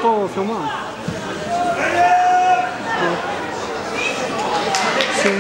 tô filmando? Sim.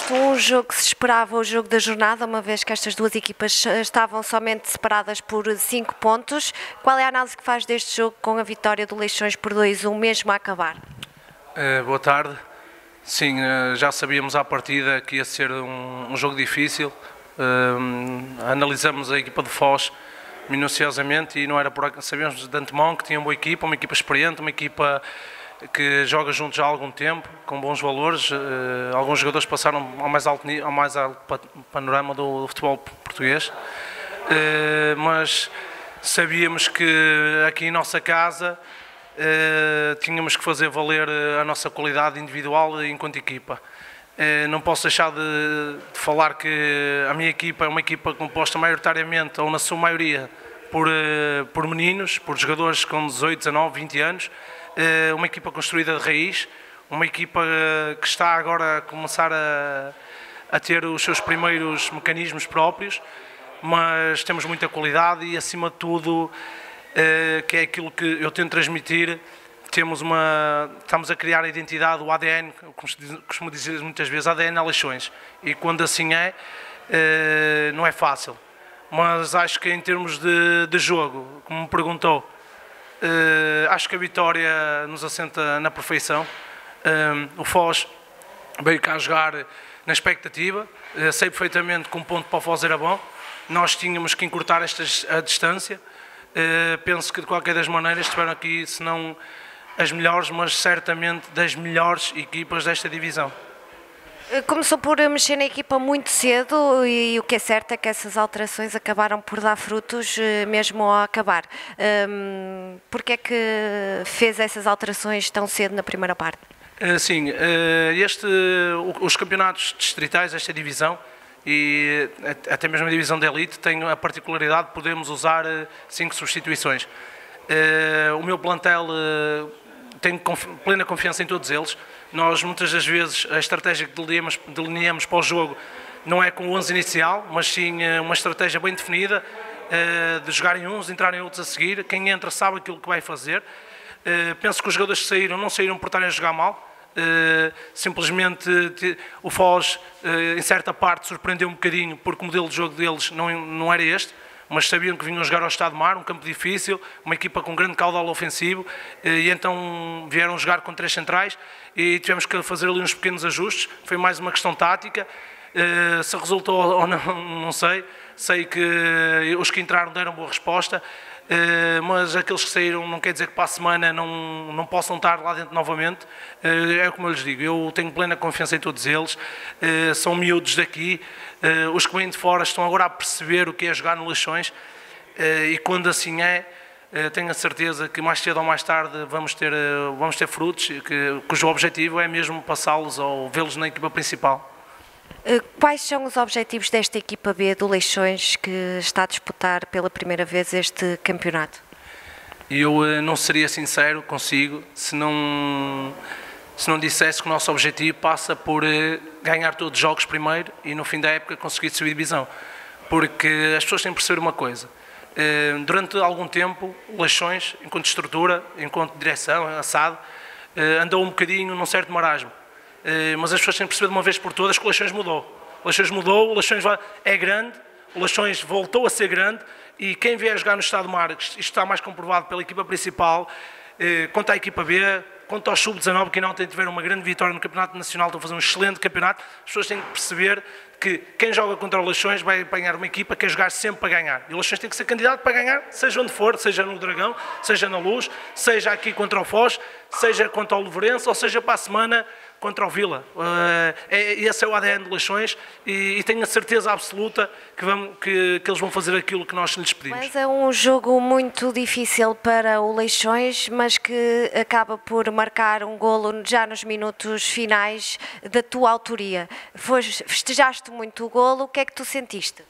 facto um jogo que se esperava o jogo da jornada, uma vez que estas duas equipas estavam somente separadas por 5 pontos. Qual é a análise que faz deste jogo com a vitória do Leixões por 2-1 mesmo a acabar? Boa tarde. Sim, já sabíamos à partida que ia ser um jogo difícil. Analisamos a equipa de Foz minuciosamente e não era por acaso. Sabíamos de antemão que tinha uma equipa experiente, uma equipa que joga juntos já há algum tempo, com bons valores. Alguns jogadores passaram ao mais alto panorama do futebol português, mas sabíamos que aqui em nossa casa tínhamos que fazer valer a nossa qualidade individual enquanto equipa. Não posso deixar de falar que a minha equipa é uma equipa composta maioritariamente, ou na sua maioria, por meninos, por jogadores com 18, 19, 20 anos. Uma equipa construída de raiz, uma equipa que está agora a começar a ter os seus primeiros mecanismos próprios, mas temos muita qualidade e, acima de tudo, que é aquilo que eu tento transmitir, estamos a criar a identidade, o ADN, como costumo dizer muitas vezes, ADN Leixões, e quando assim não é fácil, mas acho que em termos de jogo, como me perguntou, acho que a vitória nos assenta na perfeição. O Foz veio cá jogar na expectativa, sei perfeitamente que um ponto para o Foz era bom, nós tínhamos que encurtar a distância. Penso que de qualquer das maneiras estiveram aqui, se não as melhores, mas certamente das melhores equipas desta divisão. Começou por mexer na equipa muito cedo e o que é certo é que essas alterações acabaram por dar frutos mesmo ao acabar. Porquê é que fez essas alterações tão cedo na primeira parte? Sim, os campeonatos distritais desta divisão e até mesmo a divisão de elite têm a particularidade de podermos usar 5 substituições. O meu plantel tenho plena confiança em todos eles. Nós, muitas das vezes, a estratégia que delineamos para o jogo não é com o 11 inicial, mas sim uma estratégia bem definida, de jogarem uns, entrarem outros a seguir. Quem entra sabe aquilo que vai fazer. Penso que os jogadores que saíram não saíram por estarem a jogar mal. Simplesmente o Foz, em certa parte, surpreendeu um bocadinho, porque o modelo de jogo deles não era este, mas sabiam que vinham jogar ao Estado de Mar, um campo difícil, uma equipa com grande caudal ofensivo, e então vieram jogar com 3 centrais e tivemos que fazer ali uns pequenos ajustes. Foi mais uma questão tática. Se resultou ou não sei. Sei que os que entraram deram boa resposta, mas aqueles que saíram não quer dizer que para a semana não possam estar lá dentro novamente. É como eu lhes digo, eu tenho plena confiança em todos eles, são miúdos daqui, os que vêm de fora estão agora a perceber o que é jogar no Leixões, e quando assim tenho a certeza que mais cedo ou mais tarde vamos ter frutos, cujo objetivo é mesmo passá-los ou vê-los na equipa principal. Quais são os objetivos desta equipa B do Leixões que está a disputar pela primeira vez este campeonato? Eu não seria sincero consigo se não dissesse que o nosso objetivo passa por ganhar todos os jogos primeiro e no fim da época conseguir subir divisão. Porque as pessoas têm que perceber uma coisa. Durante algum tempo, o Leixões, enquanto estrutura, enquanto direção, assado, andou um bocadinho num certo marasmo. Mas as pessoas têm que perceber de uma vez por todas que o Leixões mudou. O Leixões mudou, o Leixões é grande, o Leixões voltou a ser grande e quem vier jogar no Estado de Mar, isto está mais comprovado pela equipa principal, quanto à equipa B, quanto ao Sub-19, que não tiveram uma grande vitória no Campeonato Nacional, estão a fazer um excelente campeonato. As pessoas têm que perceber que quem joga contra o Leixões vai apanhar uma equipa que quer jogar sempre para ganhar. E o Leixões tem que ser candidato para ganhar, seja onde for, seja no Dragão, seja na Luz, seja aqui contra o Foz, seja contra o Loverense, ou seja para a semana contra o Vila. Esse é o ADN de Leixões e tenho a certeza absoluta que eles vão fazer aquilo que nós lhes pedimos. Mas é um jogo muito difícil para o Leixões, mas que acaba por marcar um golo já nos minutos finais da tua autoria. Festejaste muito o golo, o que é que tu sentiste?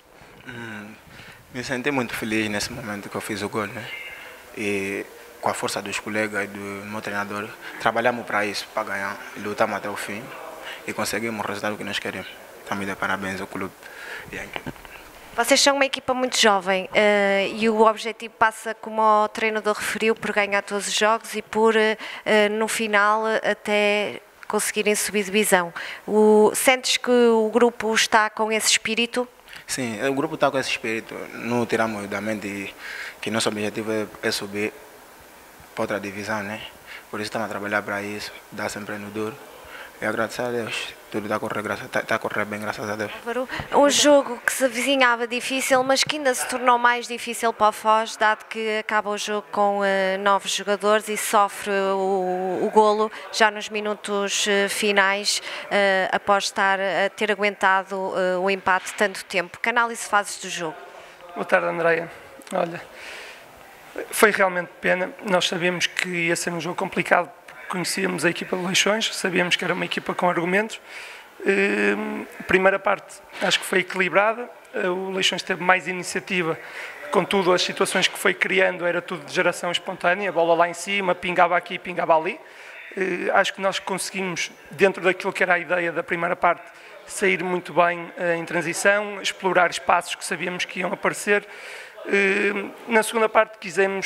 Me senti muito feliz nesse momento que eu fiz o golo, né? E com a força dos colegas e do meu treinador, trabalhamos para isso, para ganhar, lutamos até o fim e conseguimos o resultado que nós queremos. Também dá parabéns ao clube e à equipe. Vocês são uma equipa muito jovem e o objetivo passa, como o treinador referiu, por ganhar todos os jogos e por, no final, até conseguirem subir divisão. Sentes que o grupo está com esse espírito? Sim, o grupo está com esse espírito. Não tiramos da mente que nosso objetivo é subir para outra divisão, né? Por isso estamos a trabalhar para isso, dar sempre no duro. E agradecer a Deus, tudo está a correr bem, graças a Deus. Um jogo que se avizinhava difícil, mas que ainda se tornou mais difícil para o Foz, dado que acaba o jogo com 9 jogadores e sofre o golo já nos minutos finais, após ter aguentado o empate tanto tempo. Que análise fazes do jogo? Boa tarde, Andreia. Olha, foi realmente pena. Nós sabíamos que ia ser um jogo complicado. Conhecíamos a equipa de Leixões, sabíamos que era uma equipa com argumentos. A primeira parte acho que foi equilibrada, o Leixões teve mais iniciativa, contudo as situações que foi criando era tudo de geração espontânea, a bola lá em cima, pingava aqui, pingava ali. Acho que nós conseguimos, dentro daquilo que era a ideia da primeira parte, sair muito bem em transição, explorar espaços que sabíamos que iam aparecer. Na segunda parte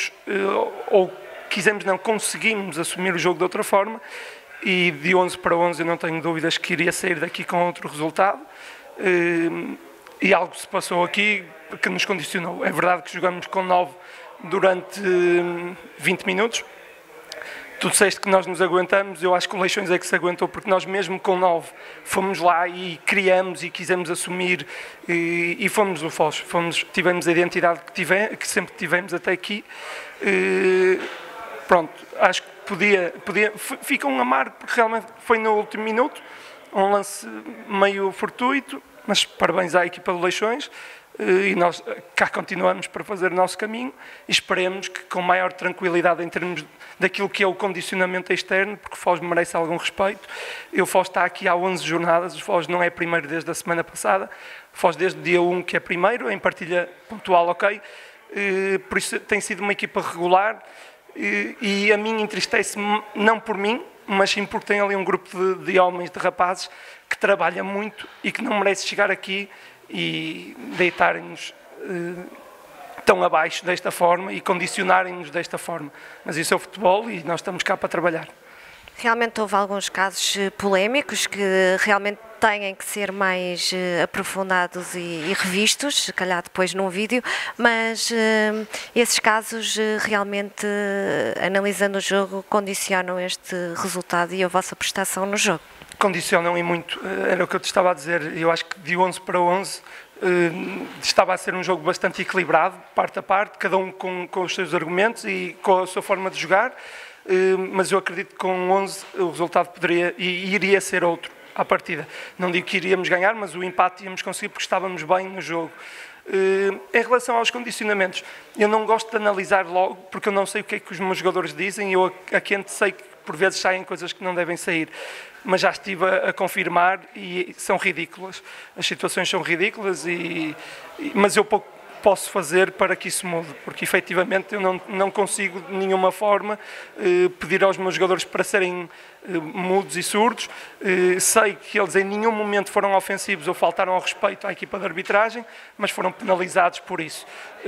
conseguimos assumir o jogo de outra forma e de 11 para 11 eu não tenho dúvidas que iria sair daqui com outro resultado e algo se passou aqui que nos condicionou. É verdade que jogamos com 9 durante 20 minutos. Tu disseste que nós nos aguentamos, eu acho que o Leixões é que se aguentou, porque nós mesmo com 9 fomos lá e criamos e quisemos assumir e fomos o Foz, tivemos a identidade que sempre tivemos até aqui. Pronto, acho que fica um amargo porque realmente foi no último minuto, um lance meio fortuito, mas parabéns à equipa de Leixões e nós cá continuamos para fazer o nosso caminho e esperemos que com maior tranquilidade em termos daquilo que é o condicionamento externo, porque o Foz merece algum respeito. O Foz está aqui há 11 jornadas, o Foz não é primeiro desde a semana passada, o Foz desde o dia 1 que é primeiro, em partilha pontual, ok? Por isso tem sido uma equipa regular. E a mim entristece-me, não por mim, mas sim porque tem ali um grupo de homens, de rapazes, que trabalha muito e que não merece chegar aqui e deitarem-nos tão abaixo desta forma e condicionarem-nos desta forma. Mas isso é o futebol e nós estamos cá para trabalhar. Realmente houve alguns casos polémicos que realmente têm que ser mais aprofundados e revistos, se calhar depois num vídeo, mas esses casos realmente, analisando o jogo, condicionam este resultado e a vossa prestação no jogo. Condicionam e muito, era o que eu te estava a dizer, eu acho que de 11 para 11 estava a ser um jogo bastante equilibrado, parte a parte, cada um com os seus argumentos e com a sua forma de jogar, mas eu acredito que com 11 o resultado poderia e iria ser outro à partida. Não digo que iríamos ganhar, mas o empate íamos conseguir porque estávamos bem no jogo. Em relação aos condicionamentos, eu não gosto de analisar logo, porque eu não sei o que é que os meus jogadores dizem, eu aqui sei que por vezes saem coisas que não devem sair, mas já estive a confirmar e são ridículas. As situações são ridículas, mas eu pouco posso fazer para que isso mude, porque efetivamente eu não consigo de nenhuma forma pedir aos meus jogadores para serem mudos e surdos. Sei que eles em nenhum momento foram ofensivos ou faltaram ao respeito à equipa de arbitragem, mas foram penalizados por isso.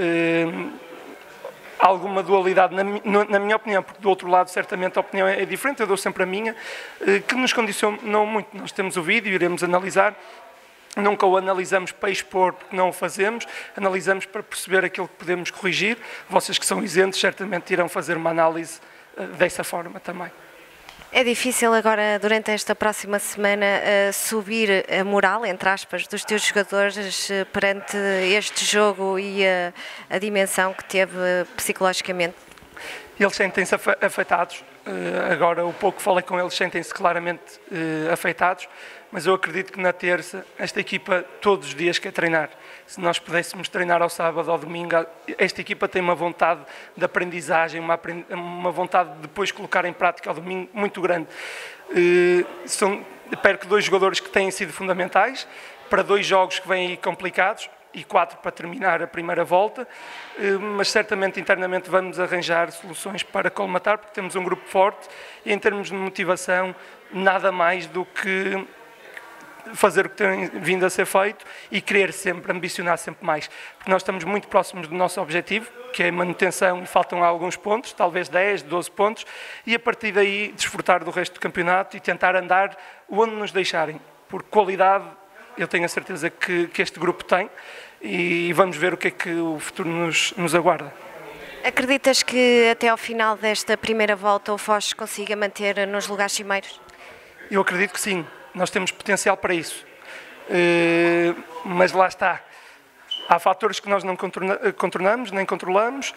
Há alguma dualidade, na minha opinião, porque do outro lado certamente a opinião é diferente, eu dou sempre a minha, que nos condicionou muito. Nós temos o vídeo, iremos analisar. Nunca o analisamos para expor, porque não o fazemos, analisamos para perceber aquilo que podemos corrigir. Vocês que são isentos certamente irão fazer uma análise dessa forma também. É difícil agora, durante esta próxima semana, subir a moral, entre aspas, dos teus jogadores perante este jogo e a dimensão que teve psicologicamente? Eles sentem-se afetados. Agora, o pouco que falei com eles, sentem-se claramente afetados. Mas eu acredito que na terça, esta equipa todos os dias quer treinar. Se nós pudéssemos treinar ao sábado ou ao domingo, esta equipa tem uma vontade de aprendizagem, uma vontade de depois colocar em prática ao domingo muito grande. Perco 2 jogadores que têm sido fundamentais, para 2 jogos que vêm aí complicados, e 4 para terminar a primeira volta, mas certamente internamente vamos arranjar soluções para colmatar, porque temos um grupo forte e em termos de motivação, nada mais do que fazer o que tem vindo a ser feito e querer sempre, ambicionar sempre mais. Porque nós estamos muito próximos do nosso objetivo, que é a manutenção, e faltam alguns pontos, talvez 10, 12 pontos, e a partir daí desfrutar do resto do campeonato e tentar andar onde nos deixarem. Por qualidade, eu tenho a certeza que este grupo tem, e vamos ver o que é que o futuro nos aguarda. Acreditas que até ao final desta primeira volta o Foz consiga manter nos lugares cimeiros? Eu acredito que sim, nós temos potencial para isso, mas lá está, há fatores que nós não contornamos, nem controlamos,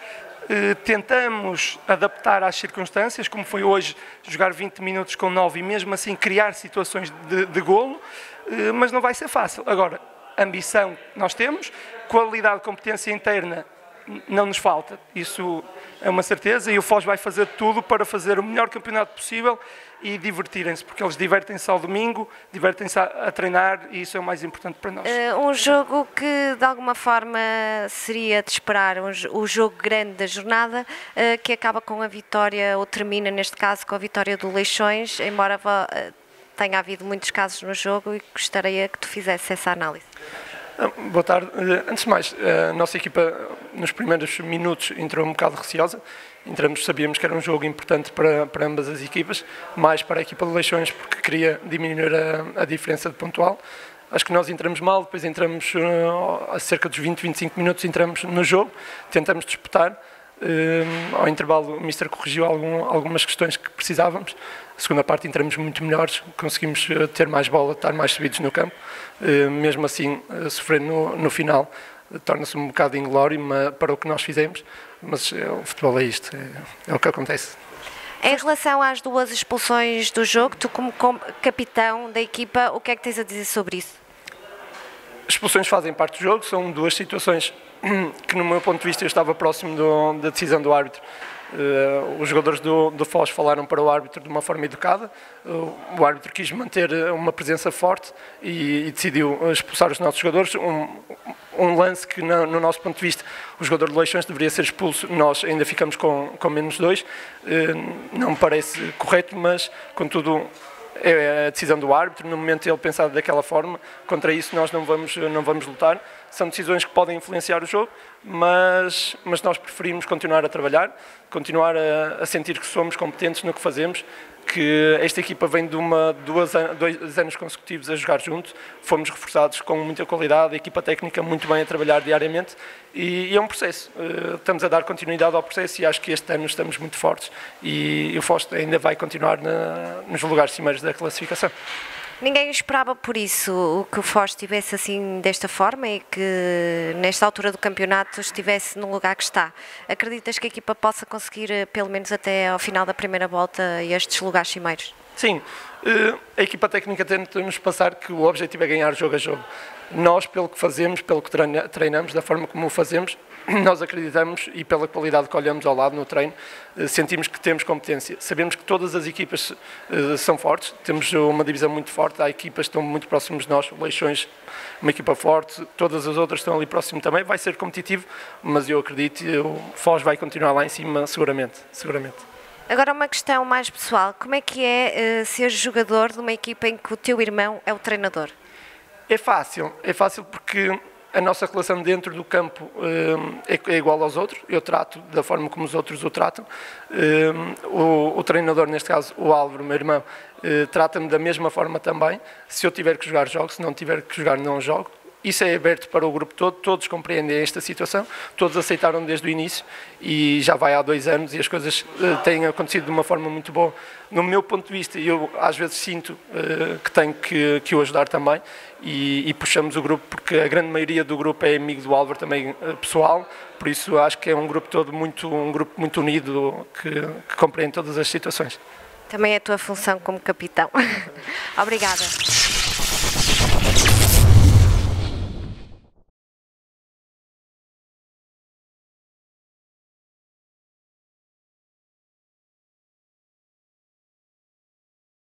tentamos adaptar às circunstâncias, como foi hoje jogar 20 minutos com 9 e mesmo assim criar situações de golo, mas não vai ser fácil. Agora, ambição nós temos, qualidade, competência interna não nos falta, isso é uma certeza, e o Foz vai fazer tudo para fazer o melhor campeonato possível e divertirem-se, porque eles divertem-se ao domingo, divertem-se a treinar, e isso é o mais importante para nós. Um jogo que de alguma forma seria de esperar, o jogo grande da jornada, que acaba com a vitória, ou termina neste caso com a vitória do Leixões, embora tenha havido muitos casos no jogo, e gostaria que tu fizesse essa análise. Boa tarde. Antes de mais, a nossa equipa nos primeiros minutos entrou um bocado receosa. Sabíamos que era um jogo importante para ambas as equipas, mais para a equipa de Leixões, porque queria diminuir a diferença de pontual. Acho que nós entramos mal, depois entramos a cerca dos 20, 25 minutos, entramos no jogo, tentamos disputar. Ao intervalo o Mister corrigiu algumas questões que precisávamos. A segunda parte entramos muito melhores, conseguimos ter mais bola, estar mais subidos no campo. Mesmo assim, sofrer no final torna-se um bocado inglório para o que nós fizemos, mas o futebol é isto, é o que acontece. Em relação às duas expulsões do jogo, tu como capitão da equipa, o que é que tens a dizer sobre isso? As expulsões fazem parte do jogo, são duas situações que, no meu ponto de vista, eu estava próximo da decisão do árbitro. Os jogadores do Foz falaram para o árbitro de uma forma educada, o árbitro quis manter uma presença forte e decidiu expulsar os nossos jogadores. Um lance que, no nosso ponto de vista, o jogador de Leixões deveria ser expulso, nós ainda ficamos com menos 2. Não me parece correto, mas, contudo, é a decisão do árbitro. No momento ele pensar daquela forma, contra isso nós não vamos lutar. São decisões que podem influenciar o jogo, mas nós preferimos continuar a trabalhar, continuar a sentir que somos competentes no que fazemos, que esta equipa vem de 2 anos consecutivos a jogar junto, fomos reforçados com muita qualidade, a equipa técnica muito bem a trabalhar diariamente, e é um processo. Estamos a dar continuidade ao processo e acho que este ano estamos muito fortes e o Foz ainda vai continuar nos lugares cimeiros da classificação. Ninguém esperava por isso que o Foz estivesse assim desta forma e que nesta altura do campeonato estivesse no lugar que está. Acreditas que a equipa possa conseguir, pelo menos até ao final da primeira volta, estes lugares cimeiros? Sim, a equipa técnica tenta-nos passar que o objetivo é ganhar jogo a jogo. Nós, pelo que fazemos, pelo que treinamos, da forma como o fazemos, nós acreditamos, e pela qualidade que olhamos ao lado no treino, sentimos que temos competência. Sabemos que todas as equipas são fortes, temos uma divisão muito forte, há equipas que estão muito próximas de nós, o Leixões, uma equipa forte, todas as outras estão ali próximo também, vai ser competitivo, mas eu acredito que o Foz vai continuar lá em cima, seguramente. Agora uma questão mais pessoal, como é que é ser jogador de uma equipa em que o teu irmão é o treinador? É fácil porque a nossa relação dentro do campo é igual aos outros, eu trato da forma como os outros o tratam. O treinador, neste caso o Álvaro, meu irmão, trata-me da mesma forma também. Se eu tiver que jogar, jogo, se não tiver que jogar, não jogo. Isso é aberto para o grupo todo, todos compreendem esta situação, todos aceitaram desde o início e já vai há 2 anos e as coisas têm acontecido de uma forma muito boa. No meu ponto de vista, eu às vezes sinto que tenho que o ajudar também e puxamos o grupo porque a grande maioria do grupo é amigo do Álvaro também pessoal, por isso acho que é um grupo todo um grupo muito unido que compreende todas as situações. Também é a tua função como capitão. Obrigada.